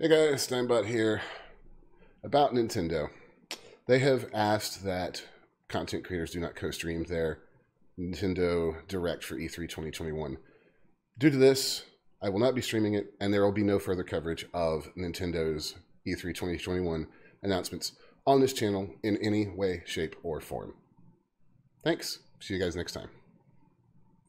Hey guys, Steinbot here. About Nintendo. They have asked that content creators do not co-stream their Nintendo Direct for E3 2021. Due to this, I will not be streaming it, and there will be no further coverage of Nintendo's E3 2021 announcements on this channel in any way, shape, or form. Thanks. See you guys next time.